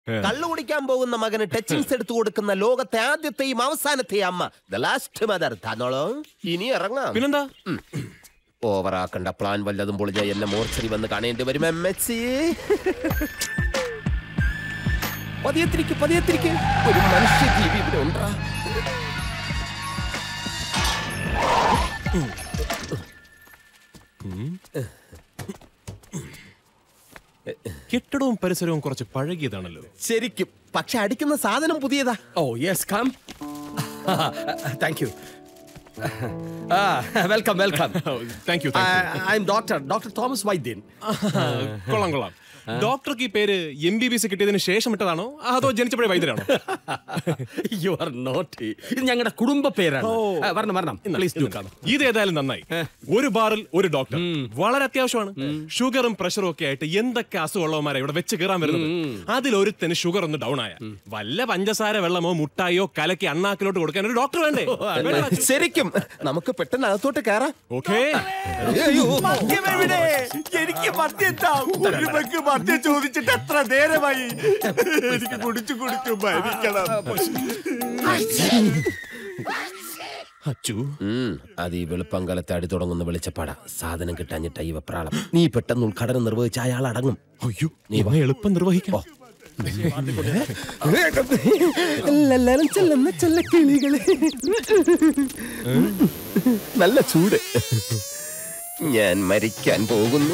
കള്ളു കുടിക്കാൻ പോകുന്ന മകന് ടച്ചിങ്സ് എടുത്തു കൊടുക്കുന്ന ലോകത്തെ ആദ്യത്തെയും അവസാനത്തെയും അമ്മ, ദ ലാസ്റ്റ് മദർ. തന്നോളോ, ഇനി ഇറങ്ങാം. പിന്നെന്താ? ഓവറാക്കണ്ട. പ്ലാൻ വല്ലതും പൊളിഞ്ഞ എന്നെ മോർച്ചറി വന്ന് കാണേണ്ടി വരും. പതിയത്തിരിക്ക്. ഒരു മനുഷ്യജീവി ഇവിടെ ഉണ്ടാ. കെട്ടിടവും പരിസരവും കുറച്ച് പഴകിയതാണല്ലോ. ശരിക്കും. പക്ഷെ അടിക്കുന്ന സാധനം പുതിയതാ. Oh yes, come. Thank you. Welcome. Thank you. I am doctor Thomas Vaidyan. കൊള്ളാം. ഡോക്ടർക്ക് ഈ പേര് MBBS കിട്ടിയതിന് ശേഷം ഇട്ടതാണോ അതോ ജനിച്ചപ്പോഴേ വൈദ്യരാണോ? You are naughty. ഇത് ഞങ്ങളുടെ കുടുംബ പേരാണ്. വരണം. Please do come. ഇതേതായാലും നന്നായി. ഒരു ബാറിൽ ഒരു ഡോക്ടർ വളരെ അത്യാവശ്യമാണ്. ഷുഗറും പ്രഷറും ഒക്കെ ആയിട്ട് എന്തൊക്കെ അസുഖമുള്ളവന്മാരെ ഇവിടെ വെച്ച് കയറാൻ വരുന്നത്. അതിലൊരുത്തന് ഷുഗർ ഒന്ന് ഡൗൺ ആയ വല്ല പഞ്ചസാര വെള്ളമോ മുട്ടായോ കലക്കി അണ്ണാക്കിലോട്ട് കൊടുക്കാൻ ഒരു ഡോക്ടർ വേണ്ടേ? ശരിക്കും നമുക്ക് പെട്ടെന്ന് അകത്തോട്ട് കയറാം. ഓക്കേ. എനിക്ക് മദ്യം ചോദിച്ചിട്ട് എത്ര നേരമായി. എനിക്ക് കുടിച്ചു മരിക്കണം. അച്ചു, അത് ഈ വെളുപ്പങ്കലത്തെ അടി തുടങ്ങുന്ന വെളിച്ചപ്പാടാ. സാധനം കിട്ടാഞ്ഞിട്ട ഈ വെപ്രാളം. നീ പെട്ടെന്ന് ഉദ്ഘാടനം നിർവഹിച്ച അയാൾ അടങ്ങും. അയ്യോ, നീ എളുപ്പം നിർവഹിക്കോ. എല്ലാരും ചെല്ലുന്ന ചെല്ലക്കിളികളെ. നല്ല ചൂട്. ഞാൻ മരിക്കാൻ പോകുന്നു.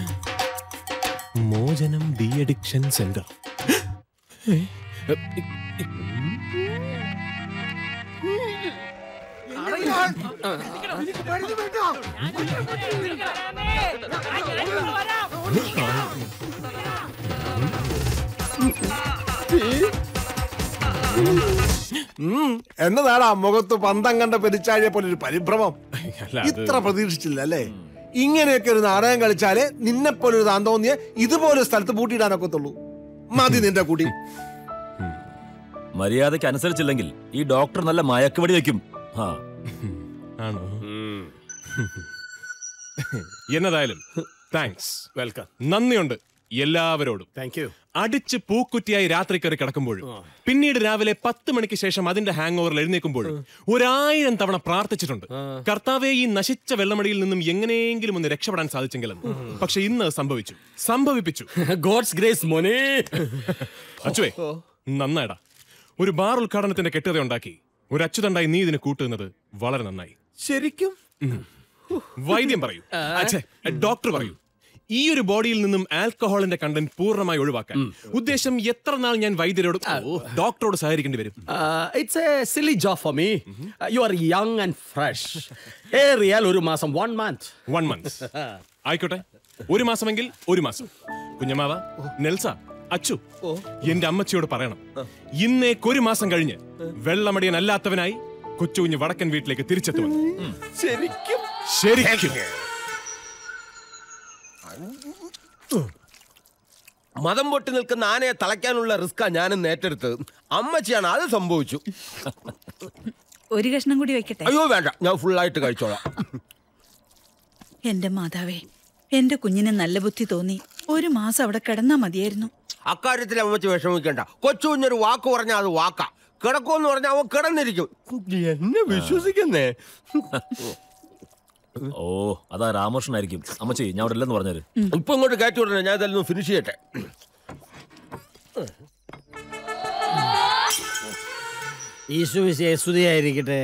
മോചനം ഡി അഡിക്ഷൻ സെന്റർ. എന്നതാണ് മുഖത്ത് പന്തം കണ്ട പെരിച്ചാഴിയെ പോലെ ഒരു പരിഭ്രമം. ഇത്ര പ്രതീക്ഷിച്ചില്ല അല്ലേ? ഇങ്ങനെയൊക്കെ ഒരു നാടകം കളിച്ചാലേ നിന്നെ പോലെ ഒരു താൻ തോന്നിയ ഇതുപോലെ സ്ഥലത്ത് പൂട്ടിയിടാനൊക്കത്തുള്ളൂ. മതി നിന്റെ കൂടി. മര്യാദയ്ക്ക് അനുസരിച്ചില്ലെങ്കിൽ ഈ ഡോക്ടർ നല്ല മയക്കുവടി വെക്കും. ആണോ? എന്നതായാലും താങ്ക്സ്. വെൽക്കം. നന്ദിയുണ്ട് എല്ലാവരോടും. Thank you. അടിച്ച് പൂക്കുറ്റിയായി രാത്രി കയറി കിടക്കുമ്പോഴും പിന്നീട് രാവിലെ 10 മണിക്ക് ശേഷം അതിന്റെ ഹാങ് ഓവറിൽ എഴുന്നേൽക്കുമ്പോഴും 1000 തവണ പ്രാർത്ഥിച്ചിട്ടുണ്ട്, കർത്താവേ ഈ നശിച്ച വെള്ളമടിയിൽ നിന്നും എങ്ങനെയെങ്കിലും ഒന്ന് രക്ഷപ്പെടാൻ സാധിച്ചെങ്കിലെന്ന്. പക്ഷെ ഇന്ന് സംഭവിപ്പിച്ചു. ഗോഡ്സ് ഗ്രേസ് മോനെ. അച്ചുവേ, നന്നായിടാ. ഒരു ബാർ ഉദ്ഘാടനത്തിന്റെ കെട്ടുകഥ ഉണ്ടാക്കി ഒരു അച്ചുതണ്ടായി നീ ഇതിന് കൂട്ടുന്നത് വളരെ നന്നായി. ശരിക്കും? വൈദ്യം പറയൂ, ഡോക്ടർ പറയൂ. ഈ ഒരു ബോഡിയിൽ നിന്നും ആൽക്കഹോളിന്റെ കണ്ടന്റ് പൂർണ്ണമായി ഒഴിവാക്കാൻ ഉദ്ദേശം എത്ര നാൾ ഞാൻ വൈദ്യരോട് ഡോക്ടറോട് സഹകരിക്കേണ്ടി വരും? It's a silly job for me. You are young and fresh. ഏറിയാൽ ഒരു മാസം, 1 month. ആയിക്കോട്ടെ, 1 മാസമെങ്കിൽ 1 മാസം. കുഞ്ഞമാവ, നെൽസ, അച്ചു, എന്റെ അമ്മച്ചിയോട് പറയണം, ഇന്നേക്ക് 1 മാസം കഴിഞ്ഞ് വെള്ളമടിയൻ അല്ലാത്തവനായി കൊച്ചുകുഞ്ഞ് വടക്കൻ വീട്ടിലേക്ക് തിരിച്ചെത്തുമെന്ന്. ശരിക്കും മതം പൊട്ടി നിൽക്കുന്ന ആനയെ തളയ്ക്കാനുള്ള റിസ്കാ ഞാനും ഏറ്റെടുത്തത്. അമ്മച്ചിയാണ് അത് സംഭവിച്ചു. ഒരു കഷ്ണം കൂടി വെക്കട്ടെ? അയ്യോ വേണ്ട, ഞാൻ ഫുള്ളായിട്ട് കഴിച്ചോളാം. എന്റെ മാതാവേ, എന്റെ കുഞ്ഞിന് നല്ല ബുദ്ധി തോന്നി 1 മാസം അവിടെ കിടന്നാ മതിയായിരുന്നു. അക്കാര്യത്തിൽ അമ്മച്ചി വിഷമിക്കണ്ട. കൊച്ചു കുഞ്ഞൊരു വാക്ക് പറഞ്ഞാൽ അത് വാക്കാ. കിടക്കുമെന്ന് പറഞ്ഞാൽ അവൻ കിടന്നിരിക്കും. എന്നെ വിശ്വസിക്കുന്നേ. ഓ, അതാ രാമകൃഷ്ണനായിരിക്കും. അമ്മച്ചി, ഞാൻ അവിടെ ഇല്ലെന്ന് പറഞ്ഞത്. ഇപ്പൊ ഇങ്ങോട്ട് കയറ്റി വിടണേ, ഞാൻ ഇതെല്ലാം ഫിനിഷ് ചെയ്യട്ടെ. ഈശോയായിരിക്കട്ടെ.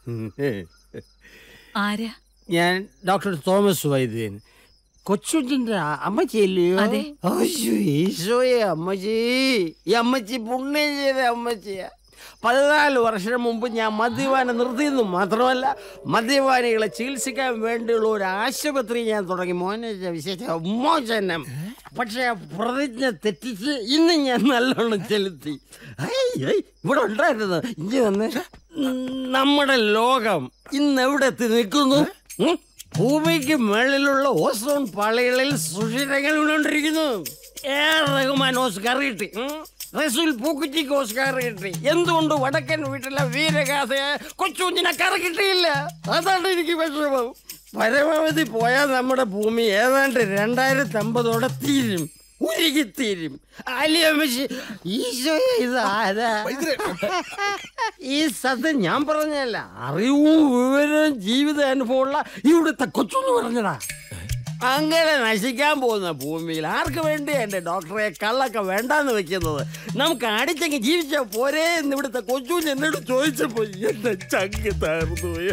ആരാ? ഞാൻ ഡോക്ടർ തോമസ് വൈദ്യൻ. കൊച്ചുണ്ടിന്റെ അമ്മച്ചിയല്ലയോ? ഈശോയെ അമ്മച്ചി. ഈ അമ്മച്ചി പുണ്യം ചെയ്ത അമ്മച്ചിയാ. 14 വർഷം മുമ്പ് ഞാൻ മദ്യപാനം നിർത്തിയെന്നു മാത്രമല്ല, മദ്യപാനികളെ ചികിത്സിക്കാൻ വേണ്ടിയുള്ള ഒരു ആശുപത്രി ഞാൻ തുടങ്ങി. മോചനം. പക്ഷെ പ്രതിജ്ഞ തെറ്റിച്ച് ഇന്ന് ഞാൻ നല്ലോണം ചെലുത്തി. ഇവിടെ ഉണ്ടായിരുന്നത് ഇഞ്ചി വന്ന് നമ്മുടെ ലോകം ഇന്ന് എവിടെ എത്തി നിൽക്കുന്നു? ഭൂമിക്ക് മേളിലുള്ള ഓസോൺ പാളികളിൽ സുഷിരങ്ങൾ വീണോണ്ടിരിക്കുന്നു. റഹ്മാൻ ഓസ്കാർ കിട്ടി, റസൂൽ പൂക്കുറ്റിക്ക് ഓസ്കാർ കിട്ടി. എന്തുകൊണ്ട് വടക്കൻ വീട്ടിലെ വീരഗാഥയെ കൊച്ചുകുഞ്ഞിനെ കിട്ടിയില്ല? അതാണ് എനിക്ക് വിഷമം. പരമാവധി പോയാൽ നമ്മുടെ ഭൂമി ഏതാണ്ട് 2050 തീരും. ഉരുകിത്തീരും. അല്ലേ അമ്മച്ചി? ഈശോയെ, ഇതാരാ? ഈ സത്യം ഞാൻ പറഞ്ഞല്ല, അറിവും വിവരവും ജീവിത അനുഭവമുള്ള ഇവിടുത്തെ കൊച്ചൊന്ന് പറഞ്ഞടാ. അങ്ങനെ നശിക്കാൻ പോകുന്ന ഭൂമിയിൽ ആർക്ക് വേണ്ടി എന്റെ ഡോക്ടറെ കള്ളൊക്കെ വേണ്ടാന്ന് വെക്കുന്നത്? നമുക്ക് അടിച്ചെങ്കിൽ ജീവിച്ച പോരേ എന്ന് ഇവിടുത്തെ കൊച്ചു എന്നോട് ചോദിച്ചപ്പോ എന്റെ ചങ്ക് തകർന്നു പോയി.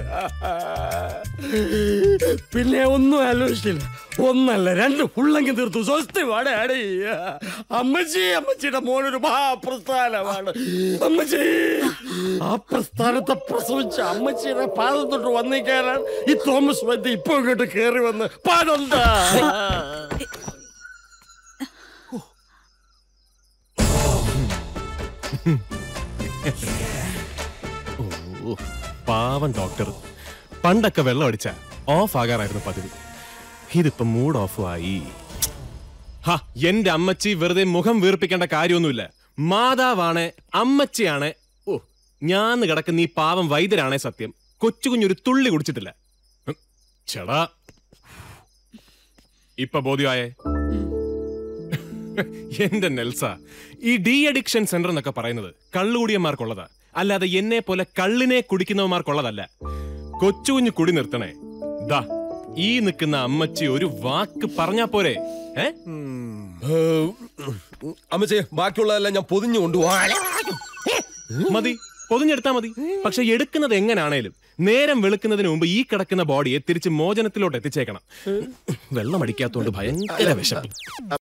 പിന്നെ ഒന്നും ആലോചിച്ചില്ല, ഒന്നല്ല രണ്ട് ഫുള്ളെങ്കിൽ തീർത്തു. സ്വസ്തി വാടേ അമ്മച്ചി. അമ്മച്ചിയുടെ മോനൊരു മഹാപ്രസ്ഥാനമാണ് അമ്മച്ചി. ആ പ്രസ്ഥാനത്തെ പ്രസവിച്ച അമ്മച്ചിയുടെ പാദം തൊട്ട് വന്നിക്കാനാണ് ഈ തോമസ് വൈദ്യ ഇപ്പൊ ഇങ്ങോട്ട് കയറി വന്ന് പാടുണ്ട്. പാവം ഡോക്ടർ. പണ്ടൊക്കെ വെള്ളം അടിച്ച ഓഫ് ആകാറായിരുന്നു പതിവ്. ഇതിപ്പോ മൂഡ് ഓഫ് ആയി. എന്റെ അമ്മച്ചി വെറുതെ മുഖം വീർപ്പിക്കേണ്ട കാര്യമൊന്നുമില്ല. മാതാവാണ്, അമ്മച്ചിയാണ്. ഓ, ഞാൻ കിടക്കുന്ന ഈ പാവം വൈദ്യരാണേ സത്യം. കൊച്ചു കുഞ്ഞൊരു തുള്ളി കുടിച്ചിട്ടില്ല. ചേടാ, ഇപ്പൊ ബോധ്യമായേ? എന്റെ നെൽസ, ഈ ഡി അഡിക്ഷൻ സെന്റർ എന്നൊക്കെ പറയുന്നത് കള്ളുകൂടിയന്മാർക്കുള്ളതാ, അല്ലാതെ എന്നെ പോലെ കള്ളിനെ കുടിക്കുന്നവന്മാർക്കുള്ളതല്ല. കൊച്ചു കുഞ്ഞു കുടി നിർത്തണേ. ദാ ഈ നിൽക്കുന്ന അമ്മച്ചി ഒരു വാക്ക് പറഞ്ഞാ പോരെ? അമ്മച്ചേ, ബാക്കിയുള്ളതെല്ലാം ഞാൻ പൊതിഞ്ഞു കൊണ്ടുപോവാ. മതി, പൊതിഞ്ഞെടുത്താ മതി. പക്ഷെ എടുക്കുന്നത് എങ്ങനാണേലും നേരം വെളുക്കുന്നതിന് മുമ്പ് ഈ കിടക്കുന്ന ബോഡിയെ തിരിച്ച് മോചനത്തിലോട്ട് എത്തിച്ചേക്കണം. വെള്ളം അടിക്കാത്തോണ്ട് ഭയങ്കര വിഷം.